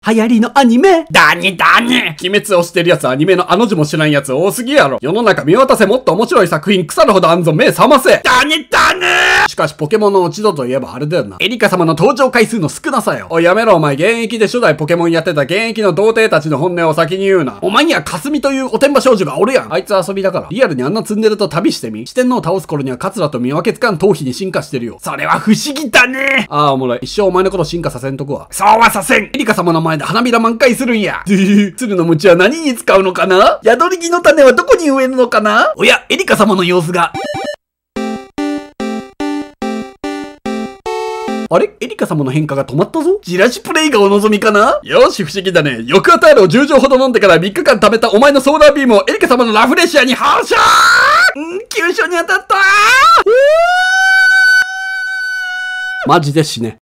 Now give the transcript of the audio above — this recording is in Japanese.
流行りのアニメだにだに鬼滅をしてるやつアニメのあの字も知らんやつ多すぎやろ。世の中見渡せもっと面白い作品腐るほどあんぞ目覚ませだにだにしかしポケモンの落ち度といえばあれだよな。エリカ様の登場回数の少なさよ。おいやめろお前現役で初代ポケモンやってた現役の童貞たちの本音を先に言うな。お前にはかすみというおてんば少女がおるやん。あいつ遊びだから。リアルにあんなツンデレと旅してみ。四天王を倒す頃にはカツラと見分けつかん頭皮に進化してるよ。それは不思議だね。ああおもろい。一生お前のこと進化させんとこは。そうはさせん。エリカ様の前で花びら満開するんや。鶴の鞭は何に使うのかな。宿り木の種はどこに植えるのかな。おや、エリカ様の様子が。あれエリカ様の変化が止まったぞ。ジラシプレイがお望みかな。よし、不思議だね。ヨクアタールを10錠ほど飲んでから3日間食べたお前のソーラービームをエリカ様のラフレシアに反射。急所に当たった。マジで死ね。